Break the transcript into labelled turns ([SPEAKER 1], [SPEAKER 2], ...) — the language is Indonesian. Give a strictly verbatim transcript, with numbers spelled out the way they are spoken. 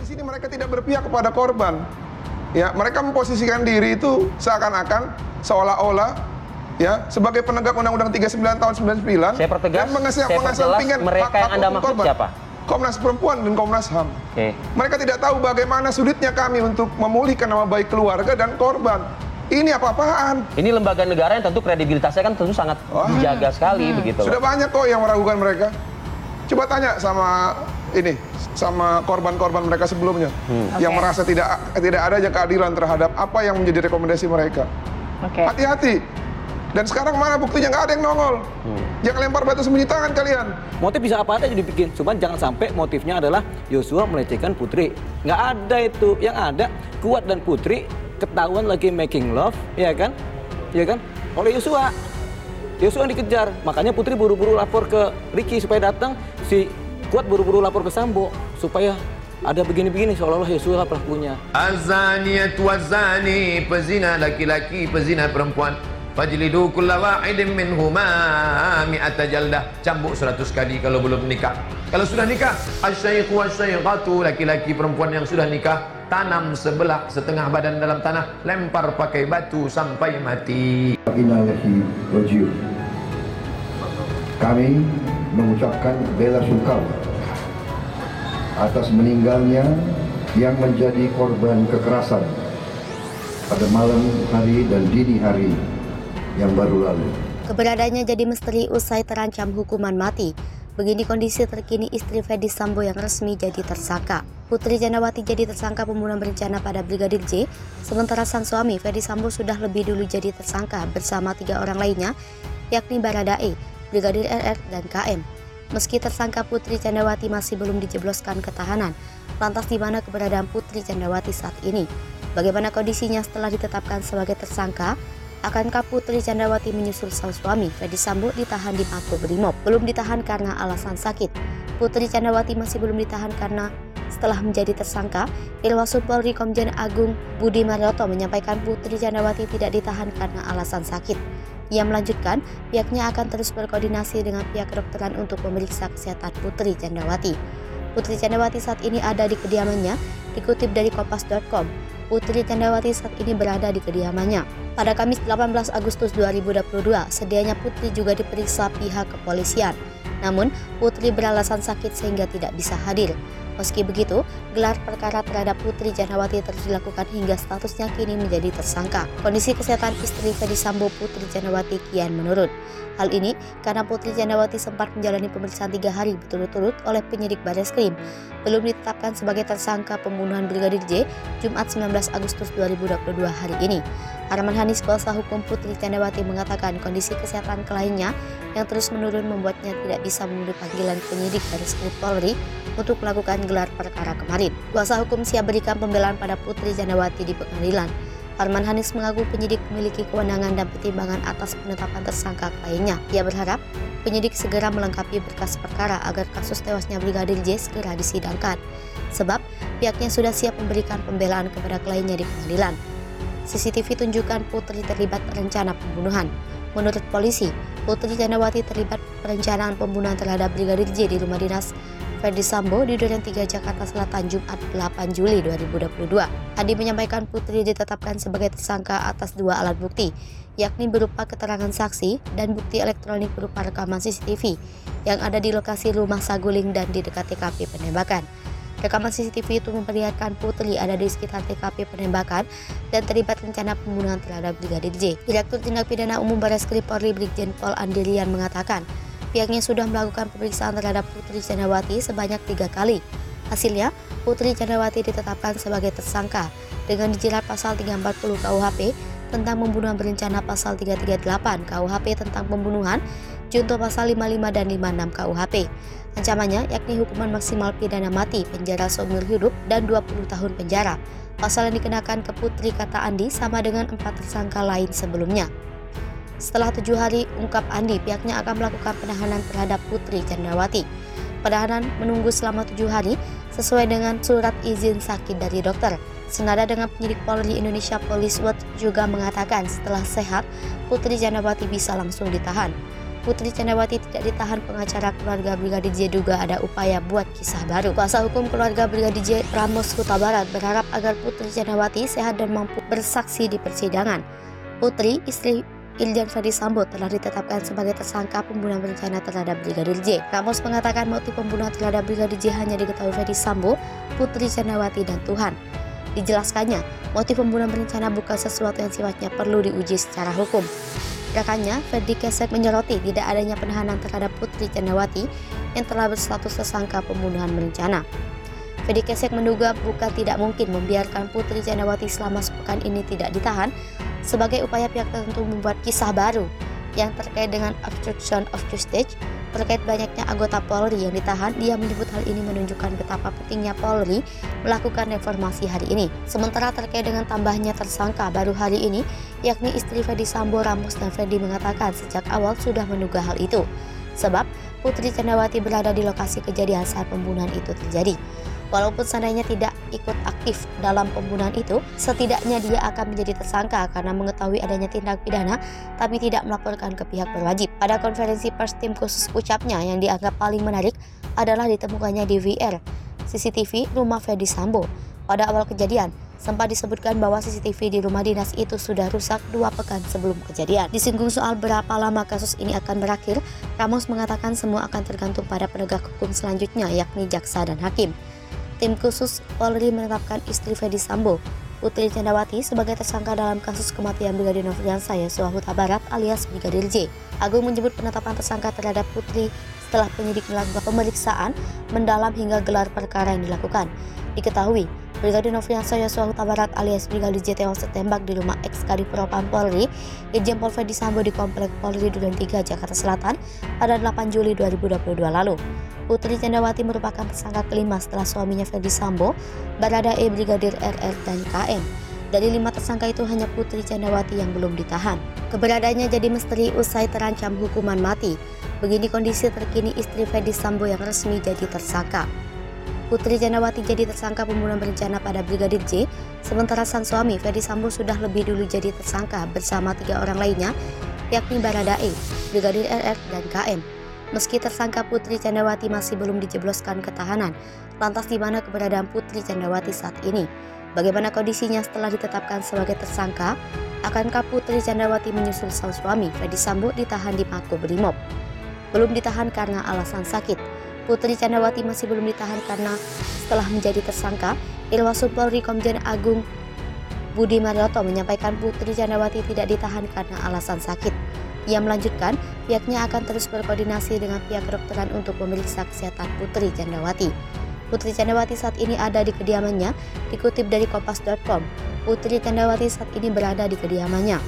[SPEAKER 1] sini mereka tidak berpihak kepada korban. Ya, mereka memposisikan diri itu seakan-akan seolah-olah ya sebagai penegak Undang-Undang tiga puluh sembilan tahun sembilan puluh sembilan.
[SPEAKER 2] Saya pertegas,
[SPEAKER 1] dan mengesah,
[SPEAKER 2] saya perjelas mereka yang Anda maksud
[SPEAKER 1] korban. Siapa? Komnas Perempuan dan Komnas H A M.
[SPEAKER 2] Okay.
[SPEAKER 1] Mereka tidak tahu bagaimana sulitnya kami untuk memulihkan nama baik keluarga dan korban. Ini apa-apaan? Ini
[SPEAKER 2] lembaga negara yang tentu kredibilitasnya kan tentu sangat oh. dijaga sekali hmm. begitu.
[SPEAKER 1] Sudah loh. Banyak kok yang meragukan mereka. Coba tanya sama ini, sama korban-korban mereka sebelumnya hmm. yang okay. merasa tidak tidak ada aja keadilan terhadap apa yang menjadi rekomendasi mereka.
[SPEAKER 3] Okay.
[SPEAKER 1] Hati-hati. Dan sekarang mana buktinya? Nggak ada yang nongol. Hmm. Jangan lempar batu sembunyi tangan kalian.
[SPEAKER 4] Motif bisa apa aja dibikin, cuman jangan sampai motifnya adalah Yosua melecehkan Putri. Nggak ada itu. Yang ada Kuat dan Putri ketahuan lagi making love, ya kan? Ya kan? Oleh Yosua. Yosua yang dikejar. Makanya Putri buru-buru lapor ke Ricky supaya datang. Si Kuat buru-buru lapor ke Sambo supaya ada begini-begini seolah-olah Yosua pelakunya.
[SPEAKER 5] Azaniyatu wazani, pezina laki-laki, pezina perempuan. Fajlidu kulla wahidin minhuma mi'ata jaldah. Cambuk seratus kali kalau belum nikah. Kalau sudah nikah, asyaikhu wasyaiqatu, laki-laki perempuan yang sudah nikah, tanam sebelah setengah badan dalam tanah, lempar pakai batu sampai mati.
[SPEAKER 6] Kami mengucapkan bela sungkawa atas meninggalnya yang menjadi korban kekerasan pada malam hari dan dini hari yang baru lalu.
[SPEAKER 7] Keberadaannya jadi misteri usai terancam hukuman mati. Begini kondisi terkini istri Ferdy Sambo yang resmi jadi tersangka. Putri Candrawati jadi tersangka pembunuhan berencana pada Brigadir J, sementara sang suami Ferdy Sambo sudah lebih dulu jadi tersangka bersama tiga orang lainnya, yakni Baradae, Brigadir R R, dan K M. Meski tersangka Putri Candrawati masih belum dijebloskan ke tahanan, lantas di mana keberadaan Putri Candrawati saat ini? Bagaimana kondisinya setelah ditetapkan sebagai tersangka? Akankah Putri Candrawati menyusul sang suami Ferdy Sambo ditahan di Makobrimob? Belum ditahan karena alasan sakit. Putri Candrawati masih belum ditahan karena setelah menjadi tersangka, Irwasum Polri Komjen Agung Budi Marioto menyampaikan Putri Candrawati tidak ditahan karena alasan sakit. Ia melanjutkan, pihaknya akan terus berkoordinasi dengan pihak kedokteran untuk memeriksa kesehatan Putri Candrawati. Putri Candrawati saat ini ada di kediamannya, dikutip dari kompas titik com. Putri Candrawati saat ini berada di kediamannya. Pada Kamis delapan belas Agustus dua ribu dua puluh dua, sedianya Putri juga diperiksa pihak kepolisian. Namun, Putri beralasan sakit sehingga tidak bisa hadir. Meski begitu, gelar perkara terhadap Putri Candrawati terus dilakukan hingga statusnya kini menjadi tersangka. Kondisi kesehatan istri Ferdy Sambo, Putri Candrawati, kian menurun. Hal ini karena Putri Candrawati sempat menjalani pemeriksaan tiga hari berturut-turut oleh penyidik Barreskrim. Belum ditetapkan sebagai tersangka pembunuhan Brigadir J, Jumat sembilan belas Agustus dua ribu dua puluh dua hari ini. Arman Hanis, kuasa hukum Putri Candrawati, mengatakan kondisi kesehatan kliennya yang terus menurun membuatnya tidak bisa memenuhi panggilan penyidik Barreskrim Polri untuk melakukan gelar perkara kemarin. Kuasa hukum siap berikan pembelaan pada Putri Candrawati di pengadilan. Arman Hanis mengaku penyidik memiliki kewenangan dan pertimbangan atas penetapan tersangka kliennya. Ia berharap penyidik segera melengkapi berkas perkara agar kasus tewasnya Brigadir J segera disidangkan. Sebab pihaknya sudah siap memberikan pembelaan kepada kliennya di pengadilan. C C T V tunjukkan Putri terlibat rencana pembunuhan. Menurut polisi, Putri Candrawati terlibat perencanaan pembunuhan terhadap Brigadir J di rumah dinas Ferdy Sambo di Duren tiga Jakarta Selatan Jumat delapan Juli dua ribu dua puluh dua. Adi menyampaikan Putri ditetapkan sebagai tersangka atas dua alat bukti, yakni berupa keterangan saksi dan bukti elektronik berupa rekaman C C T V yang ada di lokasi rumah saguling dan di dekat T K P penembakan. Rekaman C C T V itu memperlihatkan Putri ada di sekitar T K P penembakan dan terlibat rencana pembunuhan terhadap Brigadir J. Direktur Tindak Pidana Umum Barreskrim Polri Brigjen Pol Andirian mengatakan, pihaknya sudah melakukan pemeriksaan terhadap Putri Candrawati sebanyak tiga kali. Hasilnya, Putri Candrawati ditetapkan sebagai tersangka dengan dijerat pasal tiga ratus empat puluh K U H P tentang pembunuhan berencana, pasal tiga ratus tiga puluh delapan K U H P tentang pembunuhan, junto pasal lima puluh lima dan lima puluh enam K U H P. Ancamannya yakni hukuman maksimal pidana mati, penjara seumur hidup, dan dua puluh tahun penjara. Pasal yang dikenakan ke Putri, kata Andi, sama dengan empat tersangka lain sebelumnya. Setelah tujuh hari, ungkap Andi, pihaknya akan melakukan penahanan terhadap Putri Candrawati. Penahanan menunggu selama tujuh hari sesuai dengan surat izin sakit dari dokter. Senada dengan penyidik Polri Indonesia, Police Watch juga mengatakan setelah sehat, Putri Candrawati bisa langsung ditahan. Putri Candrawati tidak ditahan, pengacara keluarga Brigadir J duga ada upaya buat kisah baru. Kuasa hukum keluarga Brigadir J, Ramos Huta Barat, berharap agar Putri Candrawati sehat dan mampu bersaksi di persidangan. Putri, istri Irjen Ferdy Sambo, telah ditetapkan sebagai tersangka pembunuhan berencana terhadap Brigadir J. Ramos mengatakan motif pembunuhan terhadap Brigadir J hanya diketahui Ferdy Sambo, Putri Candrawati, dan Tuhan. Dijelaskannya, motif pembunuhan berencana bukan sesuatu yang sifatnya perlu diuji secara hukum. Rekannya, Ferdy Kesek, menyoroti tidak adanya penahanan terhadap Putri Candrawati yang telah berstatus tersangka pembunuhan berencana. Ferdy Kesek menduga bukan tidak mungkin membiarkan Putri Candrawati selama sepekan ini tidak ditahan sebagai upaya pihak tertentu membuat kisah baru yang terkait dengan obstruction of justice. Terkait banyaknya anggota Polri yang ditahan, dia menyebut hal ini menunjukkan betapa pentingnya Polri melakukan reformasi hari ini. Sementara terkait dengan tambahnya tersangka baru hari ini, yakni istri Ferdy Sambo, Ramos, dan Ferdy mengatakan sejak awal sudah menduga hal itu. Sebab Putri Candrawati berada di lokasi kejadian saat pembunuhan itu terjadi. Walaupun seandainya tidak ikut aktif dalam pembunuhan itu, setidaknya dia akan menjadi tersangka karena mengetahui adanya tindak pidana tapi tidak melaporkan ke pihak berwajib. Pada konferensi pers tim khusus, ucapnya yang dianggap paling menarik adalah ditemukannya D V R C C T V rumah Ferdy Sambo. Pada awal kejadian, sempat disebutkan bahwa C C T V di rumah dinas itu sudah rusak dua pekan sebelum kejadian. Disinggung soal berapa lama kasus ini akan berakhir, Ramos mengatakan semua akan tergantung pada penegak hukum selanjutnya, yakni jaksa dan hakim. Tim khusus Polri menetapkan istri Ferdy Sambo, Putri Candrawati, sebagai tersangka dalam kasus kematian Brigadir Nofriansah Yosua Huta Barat alias Brigadir J. Agung menyebut penetapan tersangka terhadap Putri setelah penyidik melakukan pemeriksaan mendalam hingga gelar perkara yang dilakukan. Diketahui, Brigadir Nofriansah Yosua Huta Barat alias Brigadir J tewas tertembak di rumah ex-Kadipropam Polri, Irjen Pol Ferdy Sambo, di Komplek Polri Duren tiga, Jakarta Selatan pada delapan Juli dua ribu dua puluh dua lalu. Putri Candrawati merupakan tersangka kelima setelah suaminya Ferdy Sambo, Baradae, Brigadir R R, dan K M. Dari lima tersangka itu hanya Putri Candrawati yang belum ditahan. Keberadaannya jadi misteri usai terancam hukuman mati. Begini kondisi terkini istri Ferdy Sambo yang resmi jadi tersangka. Putri Candrawati jadi tersangka pembunuhan berencana pada Brigadir J, sementara sang suami Ferdy Sambo sudah lebih dulu jadi tersangka bersama tiga orang lainnya, yakni Baradae, Brigadir R R, dan K M. Meski tersangka Putri Candrawati masih belum dijebloskan ke tahanan, lantas di mana keberadaan Putri Candrawati saat ini? Bagaimana kondisinya setelah ditetapkan sebagai tersangka? Akankah Putri Candrawati menyusul sang suami Ferdy Sambo ditahan di Makobrimob? Belum ditahan karena alasan sakit. Putri Candrawati masih belum ditahan karena setelah menjadi tersangka, Irwasum Polri Komjen Agung Budi Marioto menyampaikan Putri Candrawati tidak ditahan karena alasan sakit. Ia melanjutkan, pihaknya akan terus berkoordinasi dengan pihak kedokteran untuk memeriksa kesehatan Putri Candrawati. Putri Candrawati saat ini ada di kediamannya. Dikutip dari kompas titik com, Putri Candrawati saat ini berada di kediamannya.